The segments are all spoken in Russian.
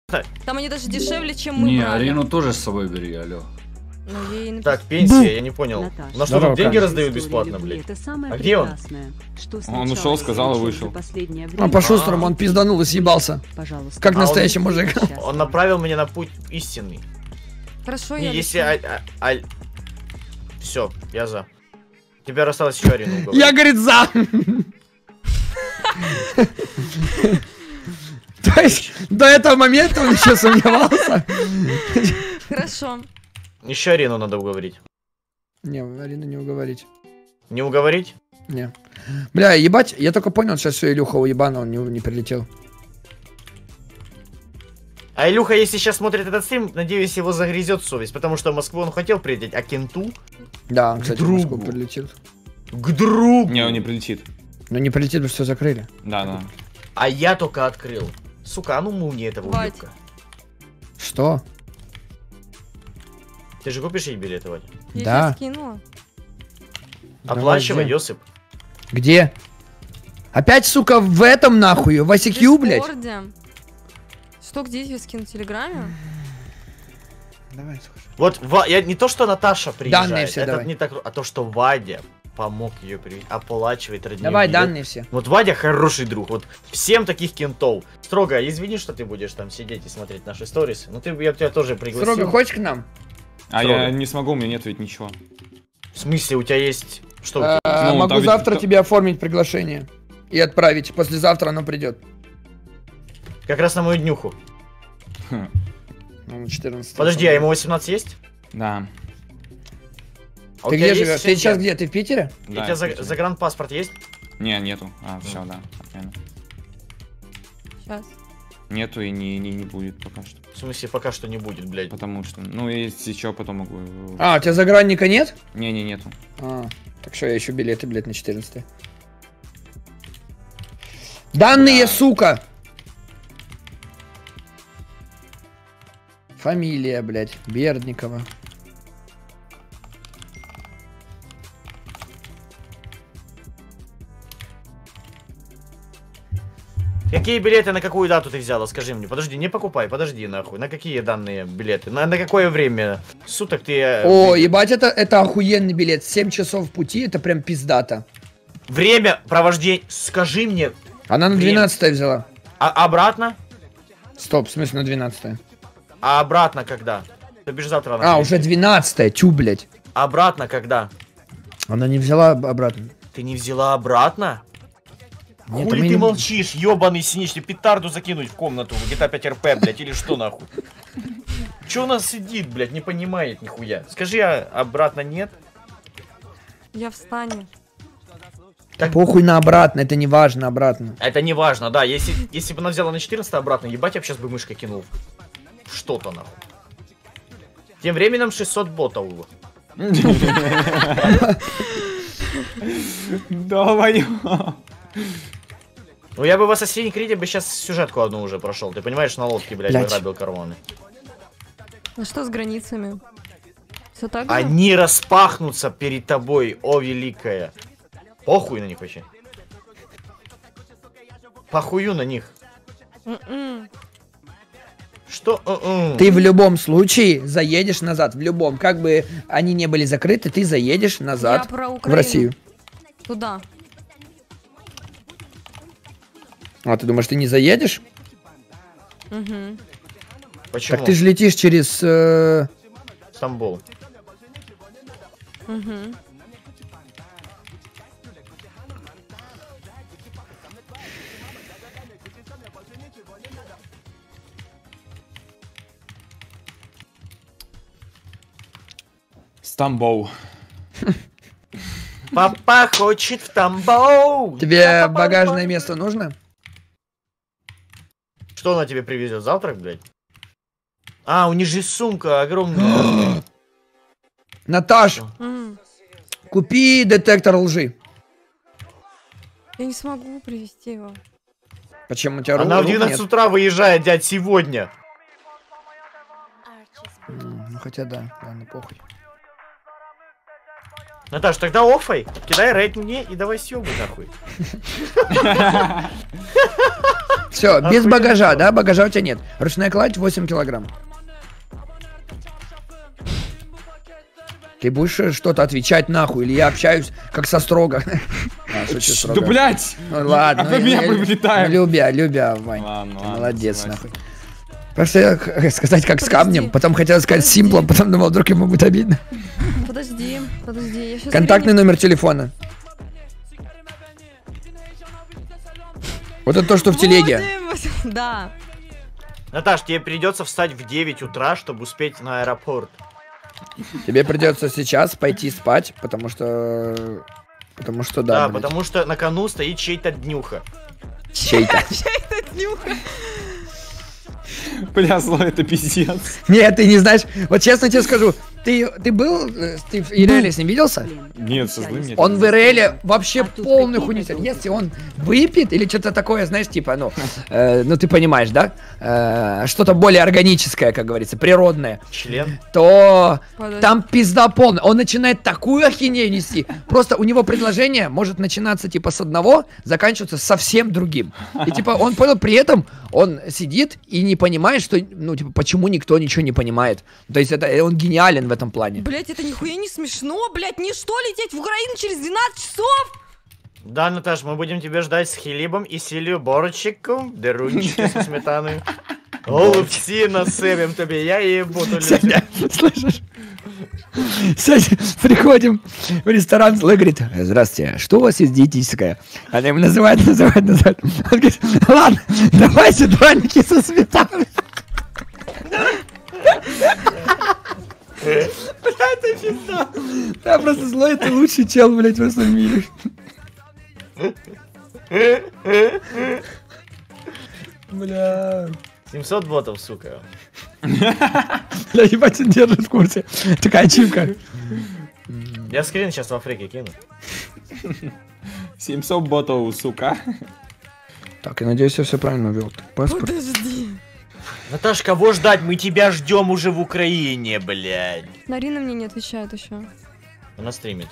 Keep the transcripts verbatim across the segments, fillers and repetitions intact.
Там они даже дешевле, чем мы Не, брали. Арину тоже с собой бери, алло. Ну, ей напис... Так, пенсия, я не понял. Наташа. На что Здорово, тут деньги как? раздают бесплатно, блядь? Это самое А где он? прекрасное, что Он ушел, сказал и вышел. А по-шустрому он пизданул и съебался. Пожалуйста. Как А настоящий он- мужик. Он направил меня на путь истинный. Хорошо, И я если... лечу. А, Все, я за. Тебе осталось еще Арину уговорить. Я, говорит, за. То есть, до этого момента он еще сомневался. Хорошо. Еще Арину надо уговорить. Не, Арину не уговорить. Не уговорить? Не. Бля, ебать, я только понял, сейчас все, Илюха уебана, он не, не прилетел. А Илюха, если сейчас смотрит этот стрим, надеюсь, его загрызет совесть, потому что в Москву он хотел прилететь, а Кенту Да, он, кстати, в другу. Москву прилетит. к другу. Не, он не прилетит. Но не прилетит, потому что закрыли. Да, да. А я только открыл. Сука, а ну муни этого Вать. уебка. Что? Ты же купишь ей билеты, Вадь? Я Да. тебе скинула. Давай, Оплачивай, где? Йосип. Где? Опять, сука, в этом нахуй, в Асикью, блядь? Дискорде. Что, где я скину в Телеграме? Давай, слушай. Вот, Ва- я не то, что Наташа приезжает, Данные все это давай. не так, а то, что Вадя помог ее привести, оплачивает родню. Давай, билет. данные все. Вот Вадя хороший друг, вот всем таких кентов. Строго, извини, что ты будешь там сидеть и смотреть наши сторисы, но ты, я тебя тоже пригласил. Строго, хочешь к нам? А Строго. я не смогу, у меня нет ведь ничего. В смысле, у тебя есть... Что у А, тебя? Ну, могу там ведь завтра кто- тебе оформить приглашение. И отправить. Послезавтра оно придет. Как раз на мою днюху. Хм. Ну, на четырнадцатое. Подожди, а ему восемнадцать есть? Да. А у Ты тебя где есть живешь? Ты сейчас шенген? где? Ты в Питере? У Да, тебя за- естественно. загранпаспорт есть? Не, нету. А, все, да. Понятно. Сейчас. Нету и не, не, не будет пока что. В смысле, пока что не будет, блядь. Потому что, ну, если что, потом могу... А, у тебя загранника нет? Не-не, нету. А, так что я ищу билеты, блядь, на четырнадцатое. Данные, Да. сука! Фамилия, блядь, Бердникова. Какие билеты на какую дату ты взяла? Скажи мне. Подожди, не покупай, подожди нахуй. На какие данные билеты? На, на какое время суток ты... э, О, билет- ебать, это, это охуенный билет. семь часов пути, это прям пиздата. Время провождения... Скажи мне. Она на Время. двенадцатое взяла. А обратно? Стоп, в смысле на двенадцатое? А обратно когда? То бишь завтра она А, прилетит. уже двенадцатое, тю, блядь. Обратно когда? Она не взяла об- обратно. Ты не взяла обратно? Нет, Хули мы ты не- молчишь, ебаный синичный, петарду закинуть в комнату в джи ти эй пять эр пи, блядь, или что нахуй? Че у нас сидит, блядь, не понимает нихуя? Скажи, а обратно нет? Я в стане. Так- Похуй на обратно, это не важно обратно. Это не важно, да, если, если бы она взяла на четырнадцатое обратно, ебать, я бы сейчас бы мышкой кинул. В что-то нахуй. Тем временем шестьсот ботов. Давай. Ну я бы в Assassin's Creed бы сейчас сюжетку одну уже прошел. Ты понимаешь, на лодке, блядь, Блядь. ограбил караваны. Ну что с границами? Все так же? Они распахнутся перед тобой, о великая. Похуй на них вообще. Похую на них. М-м. Что? М-м. Ты в любом случае заедешь назад, в любом. Как бы они не были закрыты, ты заедешь Я назад про в Украину. Россию. Туда. А, ты думаешь, ты не заедешь? Угу. Почему? Так ты же летишь через... э, Стамбул. Угу. Стамбул. Папа хочет в Тамбов. Тебе багажное место нужно? Что она тебе привезет? Завтрак, блядь? А, у них же сумка огромная. Наташ, М. купи детектор лжи. Я не смогу привезти его. Почему у тебя Она рук в двенадцать нет? утра выезжает, дядь, сегодня. М, Ну хотя да, ладно, похуй. Наташ, тогда оффай, кидай рейд мне и давай съебай нахуй. Все, без Охуенно. багажа, да? Багажа у тебя нет. Ручная кладь восемь килограмм. Ты будешь э, что-то отвечать нахуй, или я общаюсь как со строго? А, шучу, Да, строго. блядь! Ну ладно. Опять ну, меня я- приплетаем. Любя, любя, Вань. Ладно, Ты ладно, молодец, согласен. нахуй. Просто я х- сказать как с Подожди. камнем, потом хотел сказать с Подожди. симплом, потом думал, вдруг ему будет обидно. Подожди, подожди, я сейчас... Контактный номер телефона. Вот это то, что в телеге. Да. Наташ, тебе придется встать в девять утра, чтобы успеть на аэропорт. Тебе придется сейчас пойти спать, потому что... Потому что да, Да, блядь. потому что на кону стоит чей-то днюха. Чей-то. Чей-то днюха. Бля, зло, это пиздец. Нет, ты не знаешь. Вот честно тебе скажу, ты, ты был, э, ты в ИРЛ с ним виделся? Нет, со злым нет. Он в ИРЛ вообще А тут полную какие хуйню. это несет. Если он выпьет или что-то такое, знаешь, типа, ну, э, ну ты понимаешь, да? Э, что-то более органическое, как говорится, природное, Член. то Подожди. там пизда полная. Он начинает такую ахинею нести. Просто у него предложение может начинаться типа с одного, заканчиваться совсем другим. И типа он понял, при этом он сидит и не понимает, что, ну, типа, почему никто ничего не понимает. То есть это он гениален в этом плане. Блять, это нихуя не смешно, блять, не что лететь в Украину через двенадцать часов? Да, Наташ, мы будем тебя ждать с хлебом и сіллю борщиком, дерунчики со сметаной. Голубці насипем тобі, я її буду любити. Слышишь? Сегодня приходим в ресторан, Злой говорит: здравствуйте, что у вас есть диетическое? Она ему называет, называет, называет. Он говорит: ладно, давайте драники со сметаной. Бля, это пизда. Да, просто Злой это лучший чел, блядь, во всем мире. Бля. семьсот ботов, сука. Бля, ебать, он держит в курсе. Такая ачивка. Я скрин сейчас в Африке кину. семьсот ботов, сука. Так, я надеюсь, я все правильно ввел. Паспорт. Подожди. Наташ, кого ждать? Мы тебя ждем уже в Украине, блядь. Нарина мне не отвечает еще. Она стримит.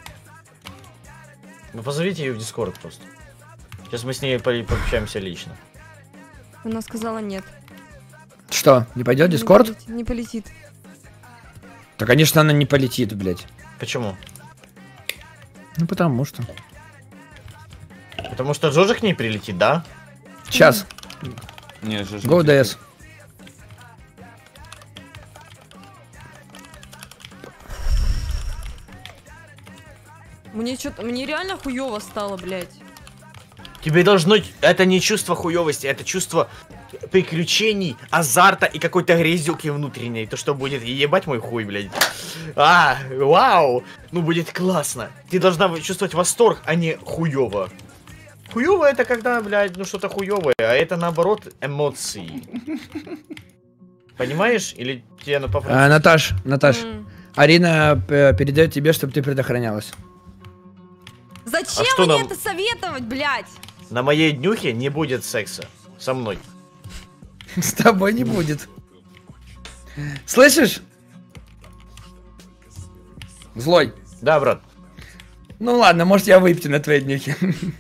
Ну позовите ее в Дискорд просто. Сейчас мы с ней по- пообщаемся лично. Она сказала нет. Что, не пойдет Не Дискорд? полетит, Не полетит. Да, конечно, она не полетит, блядь. Почему? Ну, потому что. Потому что Джоджи к ней прилетит, да? Сейчас, Не, же go ди эс. Мне что-то, мне реально хуёво стало, блядь. Тебе должно... Это не чувство хуёвости, это чувство приключений, азарта и какой-то грязюки внутренней. То, что будет ебать мой хуй, блядь. А, вау! Ну, будет классно. Ты должна чувствовать восторг, а не хуёво. Хуёво это когда, блядь, ну что-то хуёвое, а это наоборот эмоции. Понимаешь? Или тебе на по А, Наташ, Наташ, М. Арина э, передает тебе, чтобы ты предохранялась. Зачем А что мне нам- это советовать, блядь? На моей днюхе не будет секса. Со мной. С тобой не будет. Слышишь? Злой. Да, брат. Ну ладно, может я выпью на твоей днюхе.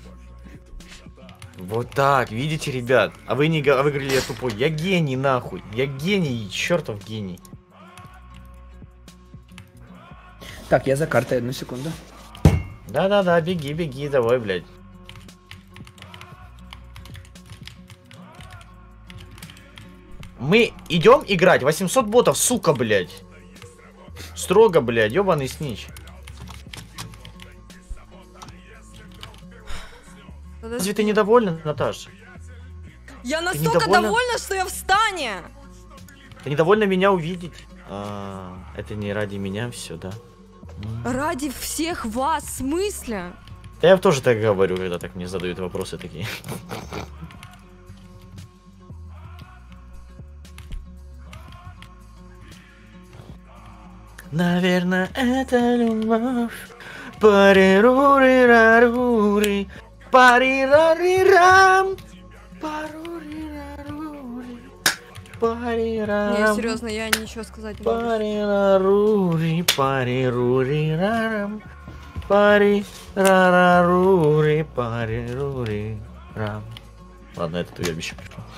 Вот так, видите, ребят? А вы не га- а вы говорили, я тупой. Я гений, нахуй. Я гений, чертов гений. Так, я за картой, одну секунду. Да-да-да, беги, беги, давай, блядь. Мы идем играть. восемьсот ботов, сука, блядь. Строго, блядь, ебаный снич. Подожди. Разве ты недовольна, Наташа? Я настолько недовольна? довольна, что я в стане. Ты недовольна меня увидеть? А, это не ради меня все, да? Ради всех вас, в смысле? Да я тоже так говорю, когда так мне задают вопросы такие. Наверное, это любовь. Парирури-рарури, парирарирам, парури-рарури, парирарам. Не, серьезно, я ничего сказать не могу. Парирарури, парирурирарам, парирарури, парирури, рам. Ладно, этот уебище.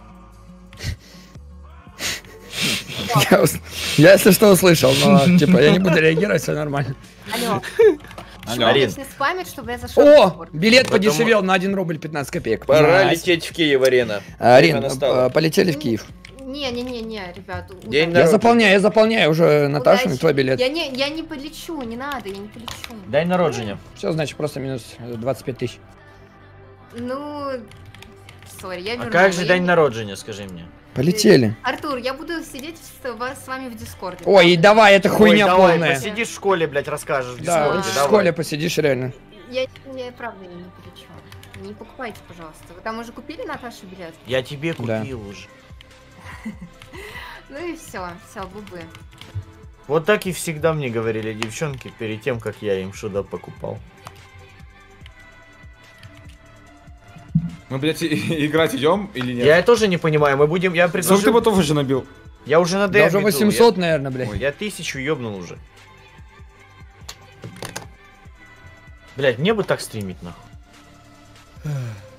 Я, ус- я, если что, услышал, но, типа, я не буду реагировать, все нормально. Алло. Почему Алло. обычно спамят, чтобы я зашел в О, Дискорд? билет Потому- подешевел на один рубль пятнадцать копеек. Пора Найс. лететь в Киев, Арена. А, Арин, Время настало. а, полетели в Киев. Не-не-не-не, ребят. удачи. День Я народа. заполняю, я заполняю уже Наташу, Удачи. твой билет. Я не, я не полечу, не надо, я не полечу. День народження. Все, значит, просто минус двадцать пять тысяч. Ну, сори, я А верну. как же Я день не- народження, скажи мне? Полетели. Артур, я буду сидеть с, вас- с вами в Дискорде. Ой, и давай, это хуйня Ой, давай, полная. посидишь в школе, блядь, расскажешь в Да, Дискорде, в давай. школе посидишь реально. Я, я правда я не полечу. Не покупайте, пожалуйста. Вы там уже купили Наташе билет? Я тебе Да. купил уже. Ну и все, все, бубы. Вот так и всегда мне говорили девчонки перед тем, как я им что-то покупал. Мы, блядь, и- играть идем или нет? Я тоже не понимаю, мы будем, я Сколько ты предложил... ботов уже набил? Я уже на Да дэме уже был, восемьсот, наверное, блядь. Я, я тысячу ёбнул уже. Блядь, мне бы так стримить, нахуй.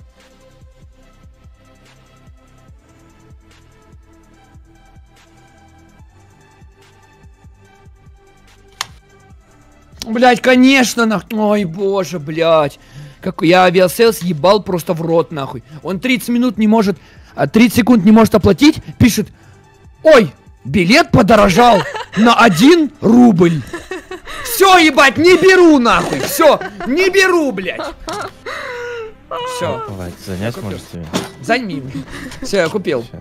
Блять, конечно, нахуй. Ой, боже, блять. Как я авиасейлс ебал просто в рот, нахуй. Он тридцать минут не может, а тридцать секунд не может оплатить, пишет: ой, билет подорожал на один рубль. Все, ебать, не беру, нахуй. Все, не беру, блять. Все, Давай, занять можете? займи. Все, я купил. Сейчас.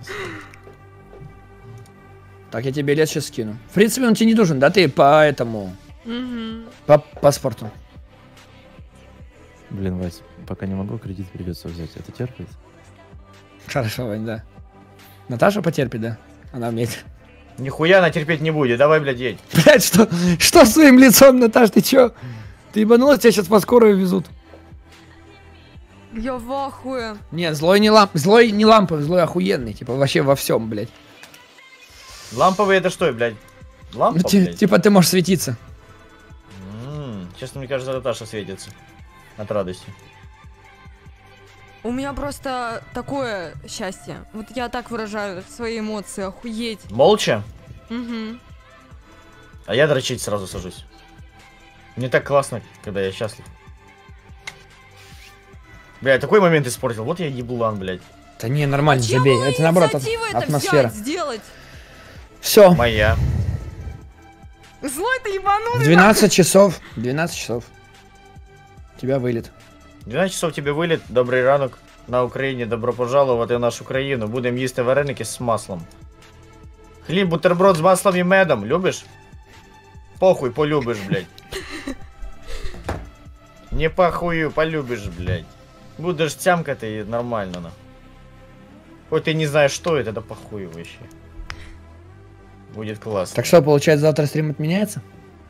Так, я тебе билет сейчас скину. В принципе, он тебе не нужен, да? Ты по этому, Мгм. по паспорту. Блин, Вась, пока не могу, кредит придется взять. Это терпит? Хорошо, Вань, да. Наташа потерпит, да? Она умеет. Нихуя она терпеть не будет, давай, блядь, едь. Блять, что, что с своим лицом, Наташ, ты чё? Ты ебанулась, тебя сейчас по скорую везут. Я в ахуе. Нет, злой не ламп, злой не ламповый, злой охуенный, типа вообще во всем, блядь. Ламповый это что, блядь? Лампа, Ну, ти- блядь? типа ты можешь светиться. М, Честно, мне кажется, Наташа светится. От радости. У меня просто такое счастье. Вот я так выражаю свои эмоции, охуеть. Молча? Угу. А я дрочить сразу сажусь. Мне так классно, когда я счастлив. Бля, такой момент испортил. Вот я еблан, блядь. Да не, нормально, Чья забей. была Это наоборот от- инициатива это атмосфера. взять, сделать? Все, Моя. Злой ты ебанутый. в двенадцать часов, двенадцать часов. У тебя вылет. двенадцать часов тебе виліт. Добрий ранок на Україні. Добро пожалувати в нашу країну. Будемо їсти вареники з маслом. Хліб, бутерброд з маслом і медом. Любиш? Похуй, полюбиш, блядь. Не похую, полюбиш, блядь. Будеш тямкати і нормально, на. Хоть ты не знаешь, что это, да похуй вообще. Будет классно. Так что, получается, завтра стрим отменяется?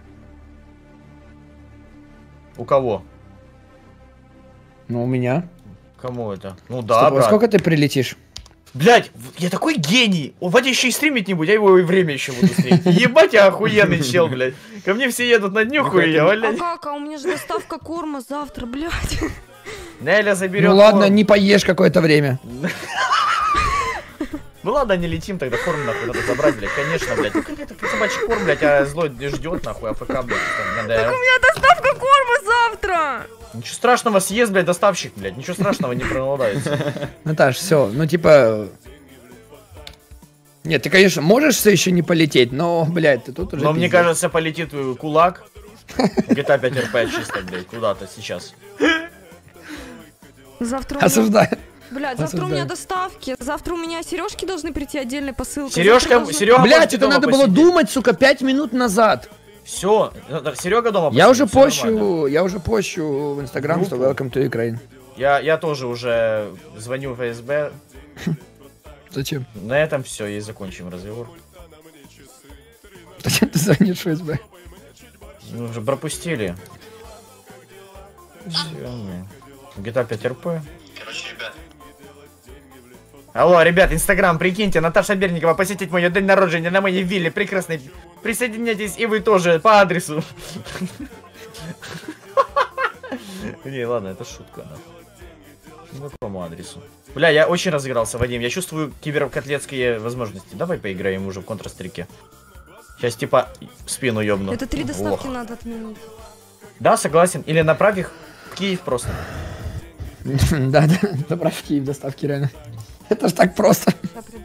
У кого? Ну, у меня. Кому это? Ну да, Стоп, во брат. сколько ты прилетишь? Блять, я такой гений! Он Вадя еще и стримить не будет, я его и время еще буду стримить. Ебать, я охуенный чел, блядь. Ко мне все едут на днюху, и я, А блядь. как? А у меня же доставка корма завтра, блядь. Неля заберет. Ну ладно, корм. не поешь какое-то время. Ну ладно, не летим, тогда корм нахуй надо забрать, блядь. Конечно, блядь. Ну как это собачий корм, блядь, а злой ждет нахуй, АФК, блядь. там, надо- У меня доставка корма завтра. Ничего страшного, съест, блядь, доставщик, блядь. Ничего страшного, не проголодается. Наташ, все, ну типа... Нет, ты, конечно, можешь все еще не полететь, но, блядь, ты тут уже... Но мне пиздец. кажется, полетит э, кулак. джи ти эй пять эр пи чисто, блядь, куда-то сейчас. Завтра у меня... Осуждаю. Блядь, завтра у меня Осуждаю. доставки. Завтра у меня сережки должны прийти отдельной посылкой. Сережка, Завтра должна- Серега, Блядь, это надо было думать, сука, пять минут назад. Все, Серега дома. Я уже посидит, всё нормально. пощу, я уже пощу в Инстаграм, что Группу? welcome to Ukraine. Я, я тоже уже звоню в эф эс бэ. Зачем? На этом все, и закончим разговор. Зачем ты звонишь в ФСБ? Мы уже пропустили. Все, джи ти эй пять эр пи. Короче, ребят, Алло, ребят, Инстаграм, прикиньте, Наташа Берникова посетить мой день народжения на моей вилле прекрасной. Присоединяйтесь и вы тоже по адресу. Не, ладно, это шутка. По какому адресу? Бля, я очень разыгрался, Вадим. Я чувствую киберкотлетские возможности. Давай поиграем уже в Counter-Strike. Сейчас типа в спину ёбну. Это три доставки Ох. надо отменить. Да, согласен. Или направь их в Киев просто. Да, да, добра в Киев доставки, реально. Это ж так просто. Я приду.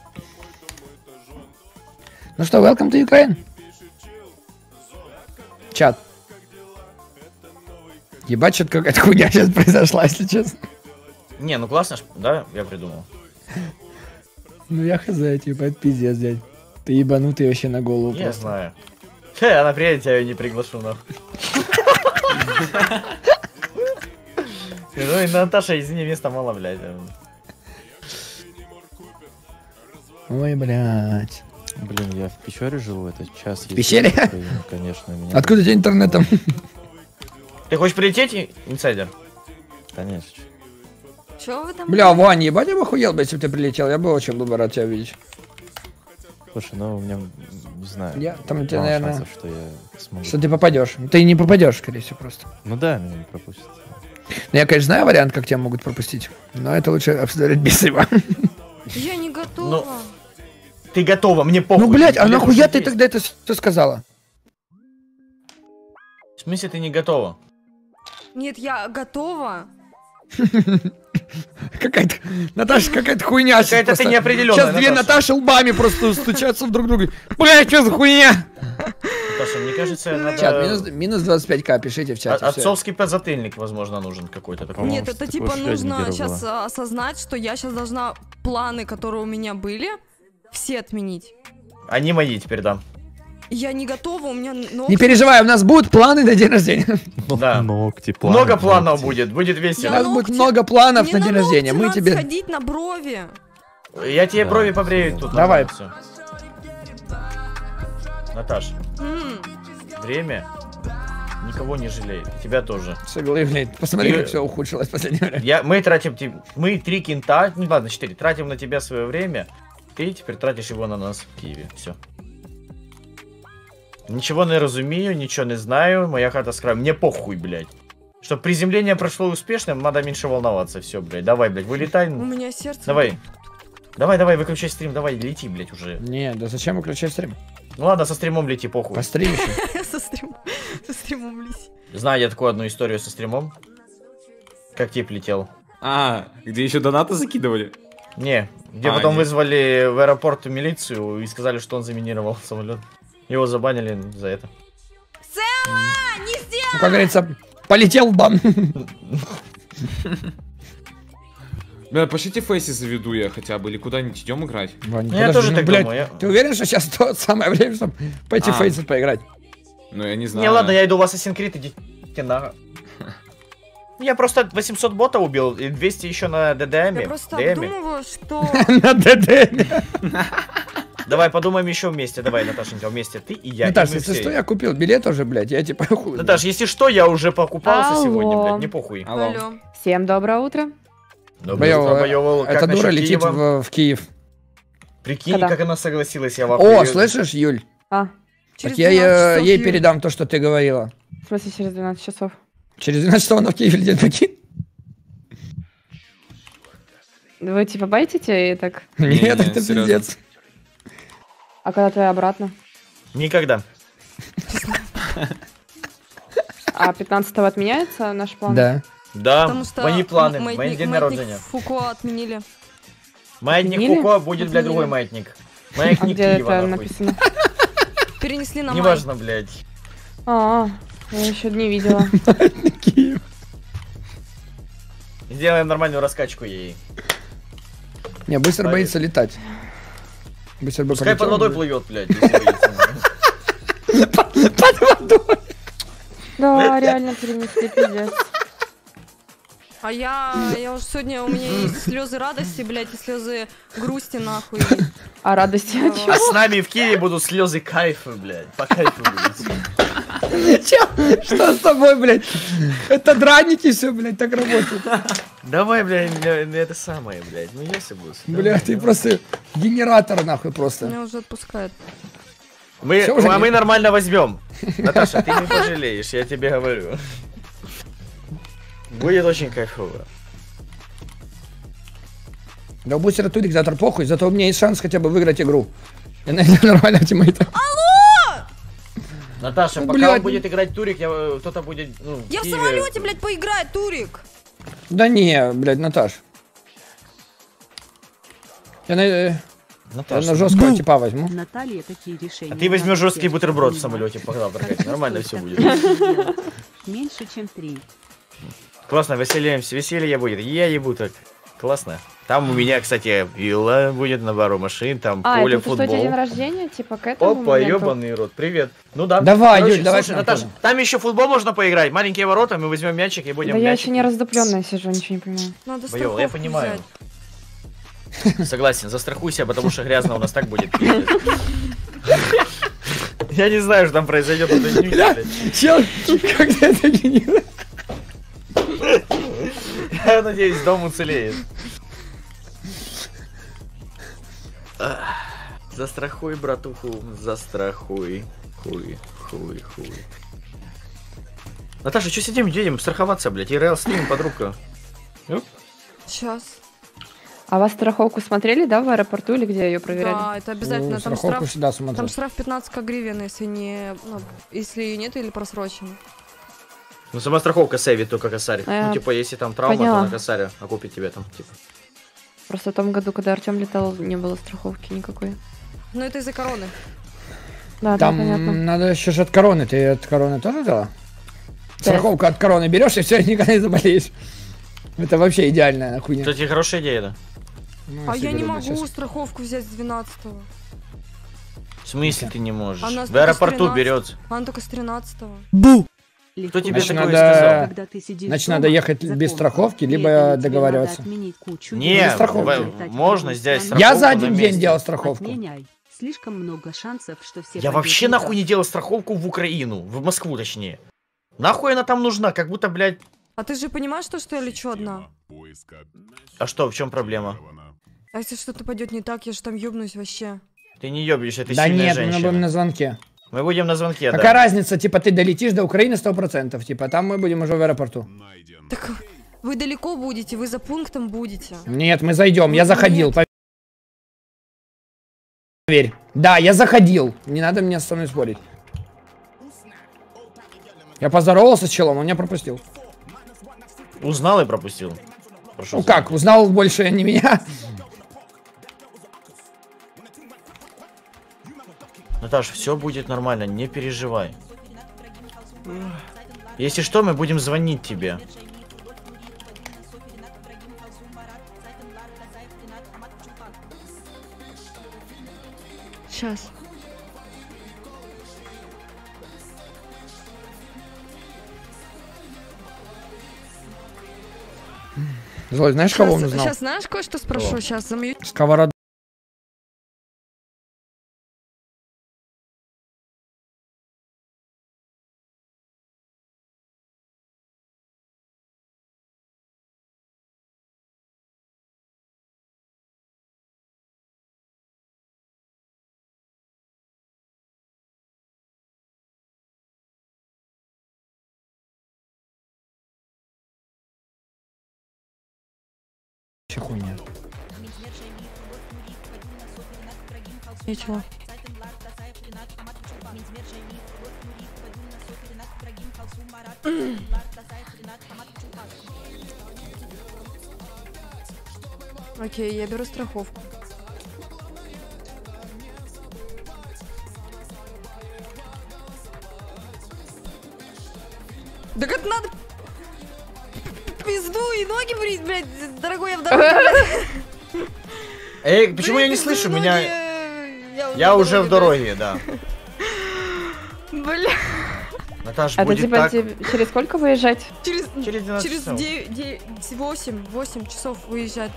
Ну что, welcome to Ukraine. Чат. Ебать, что-то какая-то хуйня сейчас произошла, если честно. Не, ну классно, ж, да, я придумал. Ну я хз, типа, это пиздец, дядь. Ты ебанутый вообще на голову Я просто. знаю. Хе, она приедет, я ее не приглашу, нахуй. Ну и Наташа, извини, места мало, блядь. Ой, блядь. Блин, я в пещере живу, это час. В пещере? Конечно, меня... Откуда у тебя интернет там? Ты хочешь прилететь, и- инсайдер? Конечно. Чё вы там? Бля, Вань, ебать, я бы охуел, бы, если бы ты прилетел. Я бы очень был бы рад тебя видеть. Слушай, ну у меня, не знаю, Я- там у тебя, мало наверное, шансов, что я смогу. Что ты попадешь. Ты не попадешь, скорее всего, просто. Ну да, меня не пропустят. Ну, я, конечно, знаю вариант, как тебя могут пропустить. Но это лучше обсуждать без его. Я не готова. Ты готова, мне похуй. Ну, блядь, а Билет нахуя уже ты есть. тогда это все сказала? В смысле ты не готова? Нет, я готова. Какая-то... Наташа, какая-то хуйня. сейчас Какая-то ты просто. неопределенная, Сейчас две Наташа. Наташи лбами просто стучатся в друг друга. Бля, что за хуйня? Наташа, мне кажется, надо... Чат, минус, минус двадцать пять ка, пишите в о- чате. всё. Отцовский подзатыльник, возможно, нужен какой-то такой. По-моему, Нет, что это такое типа Шрёдингера нужно было. сейчас осознать, что я сейчас должна планы, которые у меня были, все отменить. Они мои теперь, да. Я не готова, у меня ног... Не переживай, у нас будут планы на день рождения. Да. Ногти, планы, Много планов ногти. будет, будет У весело. нас Я будет ногти- много планов Мне на день ногти рождения. Мы надо тебе... сходить на брови. Я тебе Да. брови побрею тут. Давай. Всё. Наташ, М, время никого не жалеет. Тебя тоже. Соглы, блядь, посмотри, И- как все ухудшилось в последнее время. Я, мы тратим, те- мы три кента, ну ладно, четыре, тратим на тебя свое время, ты теперь тратишь его на нас в Киеве. Все. Ничего не разумею, ничего не знаю, моя хата с краю. Мне похуй, блядь. Чтоб приземление прошло успешным, надо меньше волноваться. Все, блядь. Давай, блядь, вылетай. У меня сердце... Давай. Давай, давай, выключай стрим, давай, лети, блядь, уже. Не, да зачем выключать стрим? Ну ладно, со стримом лети, похуй. По стриму еще. Со стримом, со стримом лись. Знаю я такую одну историю со стримом. Как тип летел. А, где еще донаты закидывали? Не, где А, потом нет. вызвали в аэропорт милицию и сказали, что он заминировал самолет. Его забанили за это. Сэма, не сделай! Ну, как говорится, полетел в бан. Бля, пошлите фейси заведу я хотя бы, или куда-нибудь идем играть. Ваня, Ну, я подожди, тоже ну, так блядь, думаю. я- Ты уверен, что сейчас то самое время, чтобы пойти А. в фейсит поиграть? Ну, я не знаю. Не, ладно, я иду в Assassin's Creed, идите на... Я просто восемьсот бота убил и двести еще на ДДМе. Я просто ДМе. обдумываю, что... На ДД. Давай подумаем еще вместе, давай, Наташенька, вместе ты и я. и Наташ, мы если все. что, я купил билет уже, блядь, я типа хуй. Наташ, если что, я уже покупался Алло. сегодня, блядь, не похуй. Алло. Алло. Всем доброе утро. Доброе утро, Боёва, Боёва. Как эта дура насчет летит Киева? в, в Киев. Прикинь, Когда? как она согласилась, я в О, ахуе. слышишь, Юль? А, Через Так я двенадцать э, часов ей Юль. передам то, что ты говорила. в смысле через двенадцать часов? Через двенадцать часов она в Киев летит, прикинь? Вы типа байтите и так? Нет, Не-не, это серьезно. пиздец. А когда ты обратно? Никогда. А пятнадцатого отменяется наш план? Да. Да, Потому что мои планы, м- мои маятник- день маятник рождения. Фуко отменили. Маятник Отменили? Фуко будет, блядь, другой Отменили. маятник. А Маятник где Киева, это нахуй. написано? Перенесли на май. Неважно, блядь. А, я еще не видела. Киев. Сделаем нормальную раскачку ей. Не, быстро Поверь. боится летать. Быстро бы Пускай под полетел, водой блядь. плывет, блядь, если боится. Под водой. Да, реально перенесли, пиздец. А я, я уже сегодня, у меня есть слезы радости, блядь, и слезы грусти, нахуй. А радости от чего? А с нами в Киеве будут слезы кайфа, блядь. По кайфу будет. Чё? Что с тобой, блядь? Это драники все, блядь, так работает. Давай, блядь, не- не это самое, блядь. Ну если бы. Бля, ты просто генератор, нахуй, просто. Меня уже отпускает. Мы, Всё уже а не- мы нормально возьмем. Наташа, ты не пожалеешь, я тебе говорю. Будет очень кайфово. Да у бустера Турик завтра похуй, зато у меня есть шанс хотя бы выиграть игру. Я найду нормального тиммейта. Наташа, Ну, пока блядь. он будет играть Турик, я, э, кто-то будет, ну, Я в Киеве. самолете, блядь, поиграю, Турик. Да не, блядь, Наташ. Я на, я Наташа, на жесткого типа возьму. Наталья такие решения. а ты возьмешь надо жесткий делать. бутерброд в Понимаю. самолете, пока прокатить. Как Нормально все столько? будет. Меньше, чем три. Классно, веселимся, веселье будет. Я ебу так. Классно. Там у меня, кстати, вилла будет на пару машин, там А, поле, это то, что у тебя день футбол. рождения, типа к этому Опа, моменту? ебаный рот, привет. Ну да. Давай, Короче, Юль, давай слушай, к нам Наташа, тоже. там еще футбол можно поиграть. Маленькие ворота, мы возьмем мячик и будем Да я мячик. еще не раздупленная сижу, ничего не понимаю. Надо Боёв, я страховку понимаю. взять. Согласен, застрахуйся, потому что грязно у нас так будет. Я не знаю, что там произойдет. Чел, как ты это генируешь? Я надеюсь, дом уцелеет. Ах, Застрахуй, братуху, застрахуй. Хуй, хуй, хуй. Наташа, что сидим, едем страховаться, блядь, ИРЛ стрим, подруга. Сейчас. А вас страховку смотрели, да, в аэропорту или где ее проверяли? Да, это обязательно. Ну, Там страховку штраф, всегда смотрю. там штраф пятнадцать гривен, если не, ну, если ее нет или просрочено. Ну, сама страховка сейвит только косарь. А, Ну, типа, если там травма, поняла. то на косаря окупит тебе там, типа. Просто в том году, когда Артем летал, не было страховки никакой. Но это из-за короны. Да, Там да, понятно. надо еще же от короны. Ты от короны тоже дала? Страховку от короны берешь и все, никогда не заболеешь. Это вообще идеальная хуйня. Кстати, хорошая идея, да. Ну, А я не себе могу сейчас. страховку взять с двенадцатого. В смысле ты не можешь? А нас В только аэропорту с тринадцатого. берет. Она только с тринадцатого. Кто тебе Значит, такое надо- сказал? Когда ты сидишь Значит, дома, надо ехать закон. без страховки, При либо этом тебе договариваться. надо отменить кучу Не, дел, страховки. результате можно того, сделать что страховку. Я за на один день месте. делал страховку. Отменяй. Слишком много шансов, что все Я пойдут вообще не нахуй так. не делал страховку в Украину, в Москву точнее. Нахуй она там нужна, как будто, блядь... А ты же понимаешь, то, что я лечу одна? А что, в чем проблема? А если что-то пойдет не так, я же там ёбнусь вообще. Ты не ёбнешься, ты Да сильная нет, мы женщина. будем на звонке. Мы будем на звонке, Какая да. разница, типа ты долетишь до Украины сто процентов, типа там мы будем уже в аэропорту. Так вы далеко будете, вы за пунктом будете. Нет, мы зайдем, я Нет. заходил, поверь. Да, я заходил, не надо мне со мной спорить. Я поздоровался с челом, он меня пропустил. Узнал и пропустил. Прошу Ну за- как, узнал больше не меня. Наташ, все будет нормально, не переживай. Если что, мы будем звонить тебе. Сейчас. Злой, знаешь, кого он узнал? Сейчас знаешь, кое-что спрошу? Кого? Сейчас замью. Сковорода. Хуйня. Ничего. Окей, я беру страховку. Так это надо пизду и ноги брить, блядь, дорогой, я в дороге, блядь. Эй, почему я не Брить пизду слышу? и Меня... ноги, э, Я уже в блядь. дороге, да. Бля. Наташ, А это будет типа так... тебе через сколько выезжать? Через, Через двенадцать через часов. восемь, восемь часов выезжать.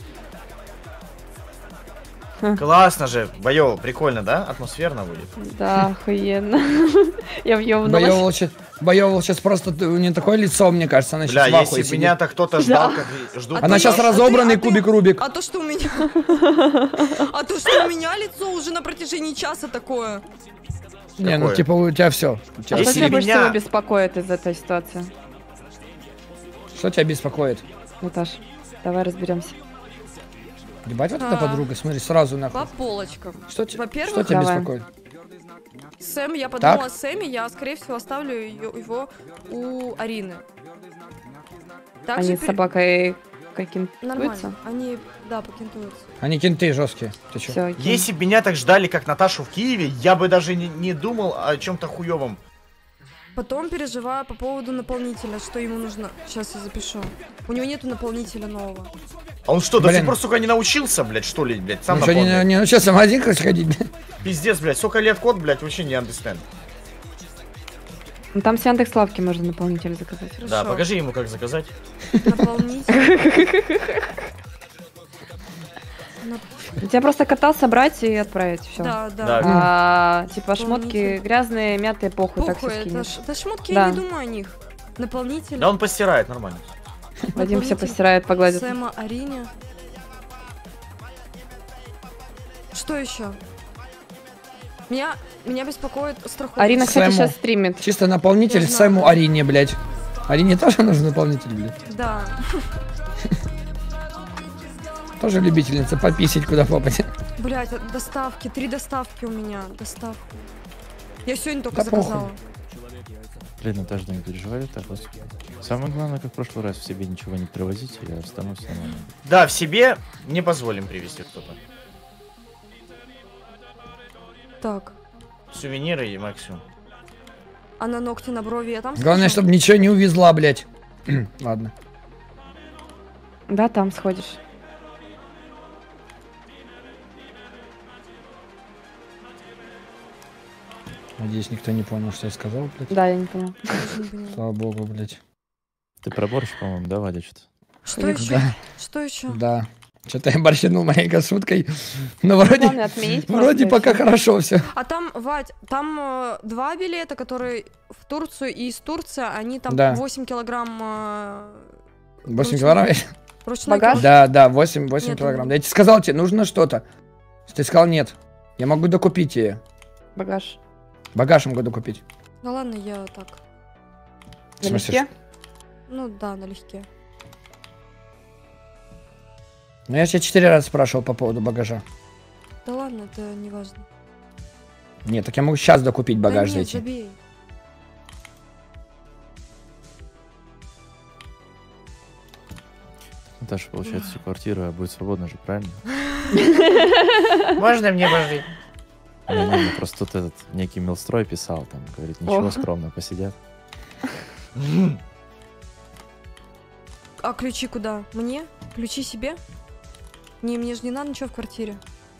Классно же, боёво, прикольно, да? Атмосферно будет. Да, охуенно. Я въебнулась. Боевал сейчас, боевал сейчас просто, у нее такое лицо, мне кажется, она Бля, сейчас в ахуе если бы меня сидит. так кто-то ждал, как ждут... А Она ты- сейчас а ты- разобранный а ты- кубик Рубик. А то, что у меня... А то, что у меня лицо уже на протяжении часа такое. Не, ну Какое? типа у тебя все. А что Если тебя больше меня- всего беспокоит из этой ситуации? Что тебя беспокоит? Наташ, давай разберемся. Ебать, вот эта А. подруга, смотри, сразу нахуй. По полочкам. Что, те- Во-первых, что тебя Давай. беспокоит? Сэм, я подумала, Так. Сэмми, я, скорее всего, оставлю её- его у Арины. Также Они с пер- собакой каким-то. Нормально. Они, да, покинтуются. Они кенты жесткие. Ты чё? Все, Если бы меня так ждали, как Наташу в Киеве, я бы даже не, не думал о чем-то хуевом. Потом переживаю по поводу наполнителя, что ему нужно. Сейчас я запишу. У него нету наполнителя нового. А он что, до Блин. сих пор, сука, не научился, блядь, что ли, блядь, сам Ну что, не, наполнил? не научился в магазин, короче, ходить, блядь? Пиздец, блядь, сколько лет код, блядь, вообще не understand. Ну там с Яндекс.Лавки можно наполнитель заказать. Хорошо. Да, покажи ему, как заказать. Наполнитель. Тебя просто кота собрать и отправить, все. Да, да. Да. А, типа шмотки Наполнитель. грязные, мятые, похуй, так Похуй, все это, скинешь. ш- это шмотки, Да. я не думаю о них. Наполнитель. Да он постирает, нормально. Вадим все наполнитель постирает, погладит. Сэма Арине. Что еще? Меня, меня беспокоит страховка. Арина, кстати, Сэму. сейчас стримит. Чисто наполнитель Я знаю. Сэму Арине, блядь. Арине тоже нужен наполнитель, блядь. Да. Тоже любительница пописить куда попадет. Блять, доставки. Три доставки у меня. Доставка. Я сегодня только Да заказала. похуй. Блин, Наташа, да не переживай так, господи. Самое главное, как в прошлый раз, в себе ничего не привозите, я останусь нормально. Да, в себе не позволим привезти кто-то. Так. Сувениры и максимум. А на ногти, на брови я там Главное, схожу? чтобы ничего не увезла, блядь. Ладно. Да, там сходишь. Надеюсь, никто не понял, что я сказал, блядь. Да, я не понял. Даже не поняла. Слава богу, блядь. Ты про борщ, по-моему, да, Вадя, что-то? Что еще? Да, Что еще? да. Что-то я борщанул моей шуткой. Но вроде, Главное отменить просто, вроде и пока всё. хорошо все. А там, Вадь, там э, два билета, которые в Турцию и из Турции, они там Да. восемь килограмм э, восемь Ручной. килограмм? ручной Багаж? кило- Да, да, восемь, восемь Нет, килограмм. ну- Да я тебе сказал, тебе нужно что-то. Ты сказал нет. Я могу докупить ее. Багаж. Багаж могу докупить. Да ладно, я так. В смысле, Налегке? Ну да, налегке. Ну я тебя четыре раза спрашивал по поводу багажа. Да ладно, это не важно. Нет, так я могу сейчас докупить багаж да нет, зайти. забей. Наташа, получается, всю квартиру будет свободна же, правильно? Можно мне пожить? Не, не, не, просто тут этот некий Милстрой писал, там, говорит, ничего, О. скромно посидят. А ключи куда? Мне? Ключи себе? Не, мне же не надо ничего в квартире.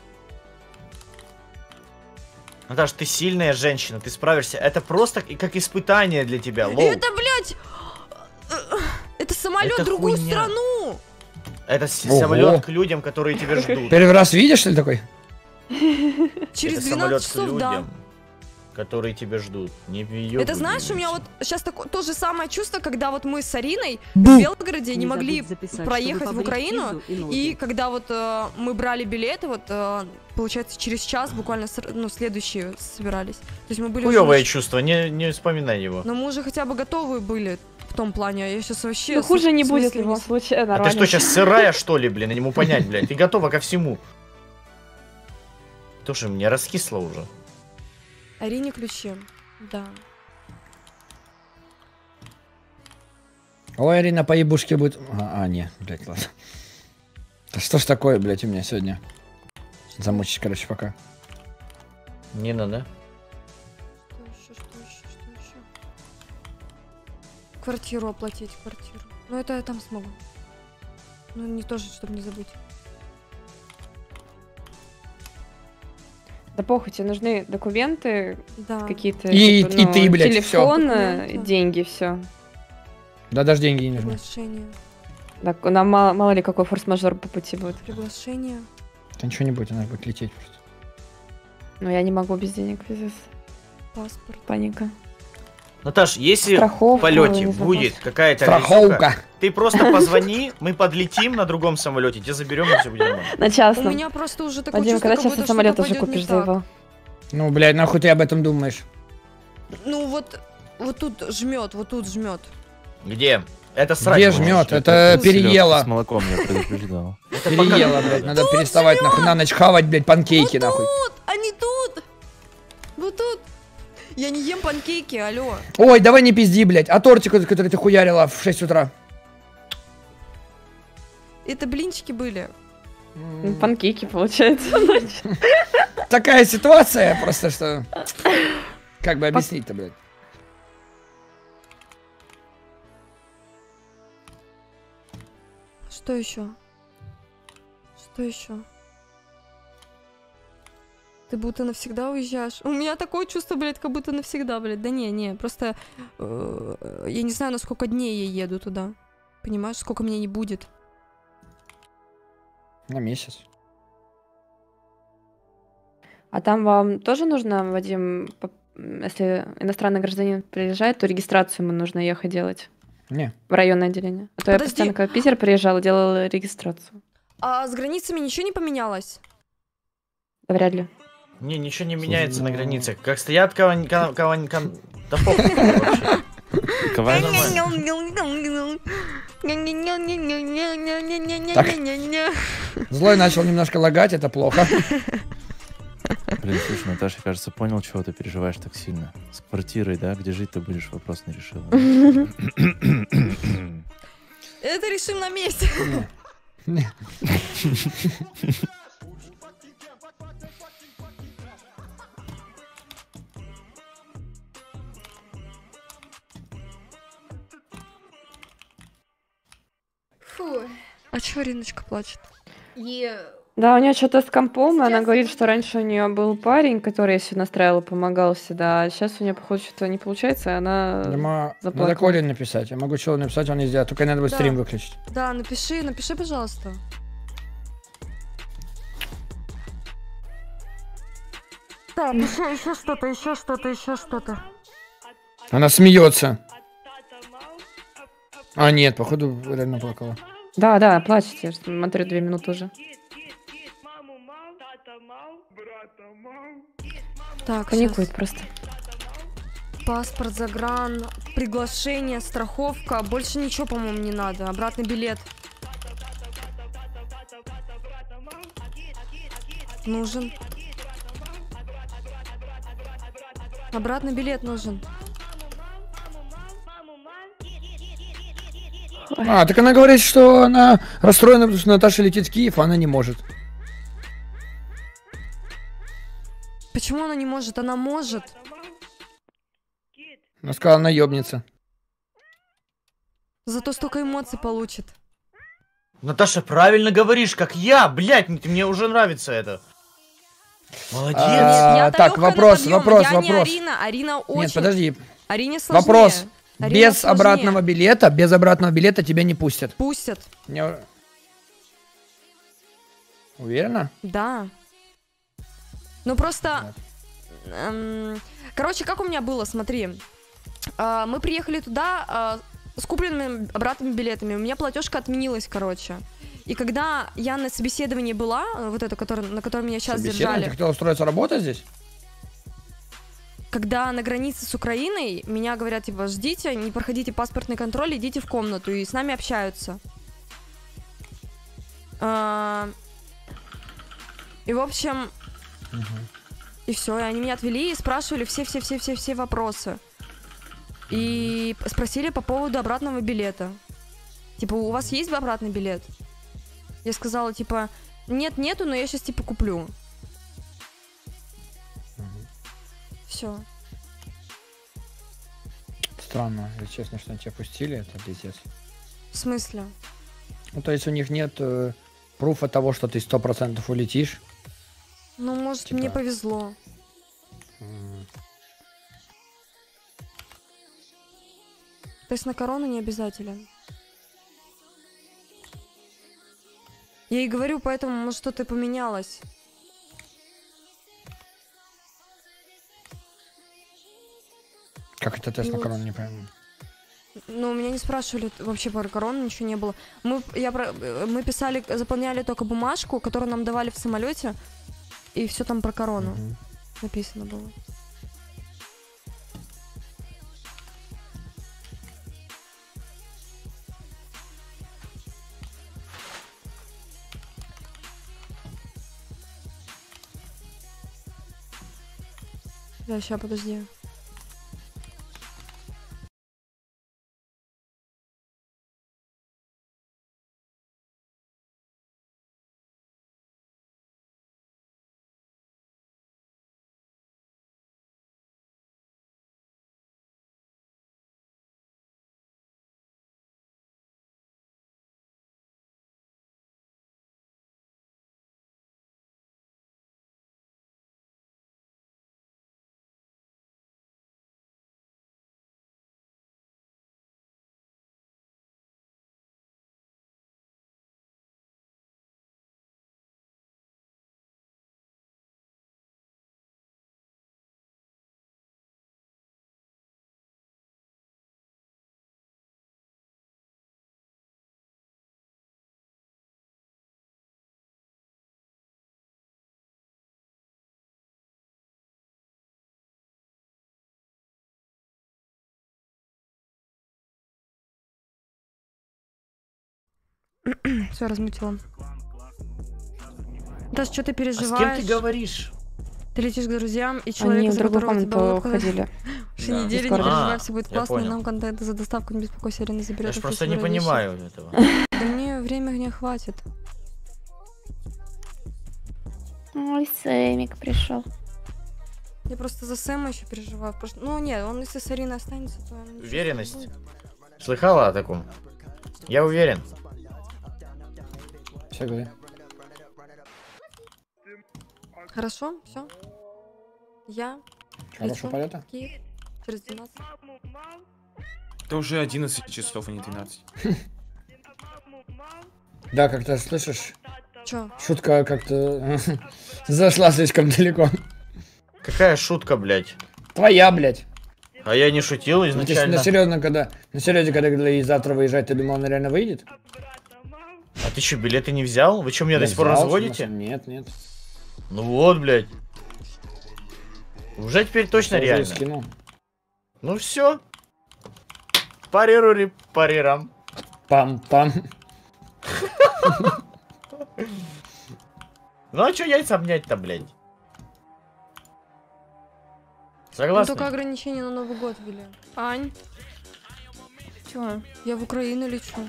Наташ, ты сильная женщина, ты справишься. Это просто и как испытание для тебя, лол. Это, блядь! Это самолет Это в другую хуйня. страну! Это с- Ого. самолет к людям, которые тебя ждут. Первый раз видишь, что ли, такой? Через Это самолет двенадцать к часов, да. людям, которые тебя ждут. Не въёбывай Это знаешь, у меня вот меня. сейчас такое то же самое чувство, когда вот мы сАриной Бу! в Белгороде не, могли забудь записать, проехать чтобы в Украину, побрить пизду и ноги. и когда вот э, мы брали билеты, вот э, получается через час буквально ср- ну следующие собирались. То есть мы были уже Хуёвое на- чувство, не, не вспоминай его. но мы уже хотя бы готовы были в том плане, а я сейчас вообще... Ну, хуже с- не в будет в смысле любом не- случае, А ты нормально. что, сейчас сырая, что ли, блин? Я не могу понять, блядь. Ты готова ко всему. Тоже мне раскисло уже. Арине ключи, да. Ой, Арина по ебушке будет... А, а, не, блядь, ладно. Да что ж такое, блядь, у меня сегодня? Замучить, короче, пока. Не надо. Что еще, что еще, что еще? Квартиру оплатить, квартиру. Ну это я там смогу. Ну не тоже, чтобы не забыть. Да похуй, тебе нужны документы Да. какие-то. И- типа, и ну, ты, блядь, телефон, всё. э, Документы. деньги, все. Да даже деньги не нужны. Приглашение. Так, нам мало, мало ли какой форс-мажор по пути будет. Приглашение. Да ничего не будет, она будет лететь просто. Но я не могу без денег, пиздец. Паспорт. Паника. Наташ, если в Страховку, полете не знаю, будет паспорт. какая-то Страховка! грязюка, ты просто позвони, мы подлетим на другом самолете, тебя заберем и все будет нормально. На У частном. меня просто уже такое Вадим, чувство, когда как сейчас будто самолет что-то уже пойдёт купишь не так. заебал? Ну, блядь, нахуй ты об этом думаешь? Ну вот, вот тут жмет, вот тут жмет. Где? Это срать. Где можно. жмет? Это Селёдка переела. с молоком, я предупреждал. Это Переела, пока- блядь. Надо переставать нахуй на ночь хавать, блядь, панкейки, Вот нахуй. тут! Они тут! Вот тут! Я не ем панкейки, алло. Ой, давай не пизди, блядь. А тортик, который ты хуярила в шесть утра? Это блинчики были. Ну, панкейки, получается. Такая ситуация, просто что... Как бы объяснить-то, блядь? Что еще? Что еще? Ты будто навсегда уезжаешь. У меня такое чувство, блядь, как будто навсегда, блядь. Да не, не, просто э, я не знаю, на сколько дней я еду туда. Понимаешь, сколько меня не будет. На месяц. А там вам тоже нужно, Вадим, по- если иностранный гражданин приезжает, то регистрацию ему нужно ехать делать Не. в районное отделение. А то я Подожди. постоянно, когда в Питер приезжала, делала регистрацию. А с границами ничего не поменялось? Да вряд ли. Не, ничего не меняется на границах. Как стоят кого-нибудь... Да похуй вообще. Коваль. Злой начал немножко лагать, это плохо. Блин, слушай, Наташа, кажется, понял, чего ты переживаешь так сильно. С квартирой, да? Где жить ты будешь, вопрос не решила. Это решим на месте. Не. Фу. А чего Риночка плачет? И Да, у нее что-то с компом, и она говорит, что раньше у нее был парень, который я все настраивала, помогал всегда, а сейчас у нее, походу, что-то не получается, и она... Надо заплакала. Коле написать. Я могу челу написать, он не сделает. Только надо будет Да. стрим выключить. Да, напиши, напиши, пожалуйста. Да, еще, еще что-то, еще что-то, еще что-то. Она смеется. А, нет, походу, реально плакала. Да, да, плачете, я смотрю две минуты уже. Так, Паникует щас. просто. Паспорт, загран, приглашение, страховка. Больше ничего, по-моему, не надо. Обратный билет. Нужен. Обратный билет нужен. А, так она говорит, что она расстроена, потому что Наташа летит в Киев, а она не может. Почему она не может? Она может. Она сказала, она ёбнется. Зато столько эмоций получит. Наташа, правильно говоришь, как я, блядь, мне уже нравится это. Молодец. А, Я-то так, лёгкая на вопрос, подъём, вопрос, я не вопрос. Арина, Арина очень... Нет, подожди. Арине сложнее. Вопрос. Арине Без сложнее. обратного билета, без обратного билета тебя не пустят. Пустят. Не... Уверена? Да. Ну просто... эм, короче, как у меня было, смотри. А, мы приехали туда а, с купленными обратными билетами. У меня платежка отменилась, короче. И когда я на собеседовании была, вот это, который, на котором меня сейчас Собеседование? держали, Ты хотела устроиться работать здесь? когда на границе с Украиной, меня говорят, типа, ждите, не проходите паспортный контроль, идите в комнату, и с нами общаются. А, и, в общем, и все, и они меня отвели и спрашивали все-все-все-все-все вопросы. И спросили по поводу обратного билета. Типа, у вас есть обратный билет? Я сказала, типа, нет, нету, но я сейчас, типа, куплю. Все. Странно, если честно, что они тебя пустили, это пиздец. В смысле? Ну, то есть у них нет э, пруфа того, что ты сто процентов улетишь. Ну, может, Типа- мне повезло. М. Тест на корону не обязателен. Я и говорю, поэтому, может, что-то и поменялось. Как это тест на Вот. корону, не пойму. Ну, меня не спрашивали вообще про корону, ничего не было. Мы, я, про- э, мы писали, заполняли только бумажку, которую нам давали в самолете, и все там про корону Мгм. написано было. Да, ща, подожди. Все, размутила. Даже что ты А с переживаешь? кем ты говоришь? Ты летишь к друзьям, и человек, Они в из-за другую которого тебя комнату выпадает- ходили. Уже Да. недели, не Дискорд. переживай, А, все будет я классно, и понял. нам контент за доставку, не беспокойся, Арина заберет. Я ж и просто все не собирай вещи. понимаю этого. Да мне времени не хватит. Ой, Сэмик пришел. Я просто за Сэма еще переживаю. Просто... Ну нет, он если с Ариной останется, то... ничего Уверенность. не будет. Слыхала о таком? Я уверен. Все, говори. Хорошо, все. Я Хорошего лечу полета. в Киев через двенадцать. Это уже одиннадцать часов, а не двенадцать. Да, как-то слышишь, Чё? шутка как-то зашла слишком далеко. Какая шутка, блядь. Твоя, блядь. А я не шутил Ну, ты ж изначально. на серьезно, когда на серьезе, когда говорили завтра выезжать, ты думал, она реально выйдет? А ты что, билеты не взял? Вы что, меня Я до сих пор взял, разводите? Нет, нет. Ну вот, блядь. Уже теперь точно Я уже реально. скинул. Ну все. Парирури, парирам. Пам-пам. Ну а что яйца обнять-то, блядь? Ну, Согласны? только ограничения на Новый год ввели. Ань, Чё? я в Украину лечу.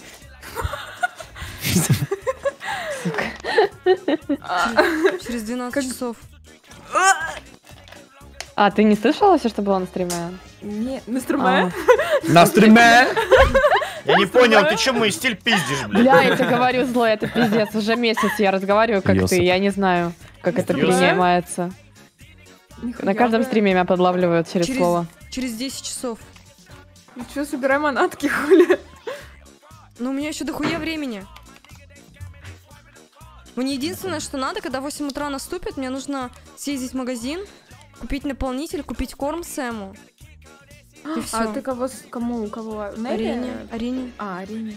Через- Через двенадцать часов. А, ты не слышала все, что было на стриме? Не, на А. стриме? На стриме! Я не понял, ты что мой стиль пиздишь, блядь? Бля, я тебе говорю, зло, это пиздец. Уже месяц я разговариваю, как Йосип. ты. Я не знаю, как это Йосип. принимается. На каждом стриме меня подлавливают через Через- слово. Через десять часов. Ну чё, собирай манатки, хули? Но у меня еще дохуя времени. Мне единственное, что надо, когда восемь утра наступит, мне нужно съездить в магазин, купить наполнитель, купить корм Сэму. И все. А ты кого, с- кому, кого? Нелли? Арине, Арине, А, Арине.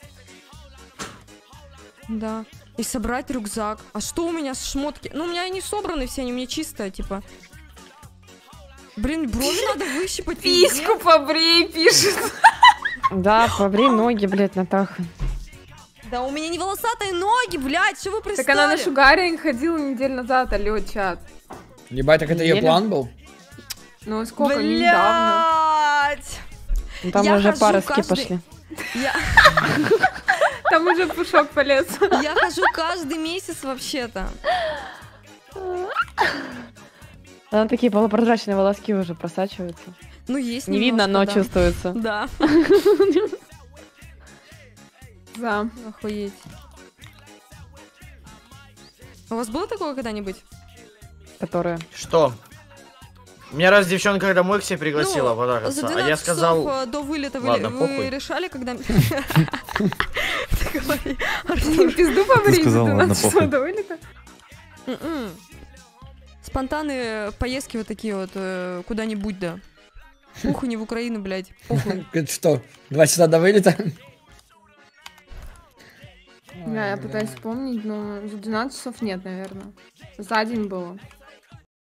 да. И собрать рюкзак. А что у меня с шмотки? Ну, у меня они собраны все, они у меня чистые, типа. Блин, брови надо выщипать. Письку побрей, пишет. Да, побрей ноги, блядь, Натаха. Да у меня не волосатые ноги, блядь, что вы пристали? Так она на шугаринг ходила неделю назад, алло, чат. Ебать, так это ее Неделю? план был? Ну, сколько, недавно. Блядь! Ну, там Я уже хожу парочки каждый- пошли. Я, Там уже пушок полез. я хожу каждый месяц вообще-то. Там такие полупрозрачные волоски уже просачиваются. Ну, есть Не видно, но немножко, да. чувствуется. Да, За. охуеть. У вас было такое когда-нибудь? Которые. Что? Меня раз девчонка домой к себе пригласила Ну, потрахаться, за а двенадцать я сказал... часов э, до вылета вы, Ладно, вы похуй. решали, когда... Ты говори, Артур. Пизду побрей, сказала, за ладно, двенадцать часов похуй. до вылета. М-м. Спонтанные поездки вот такие вот э, куда-нибудь, да. Похуй не в Украину, блядь. Похуй. Это что, два часа до вылета? Да, я пытаюсь вспомнить, но за двенадцать часов нет, наверное. За день было.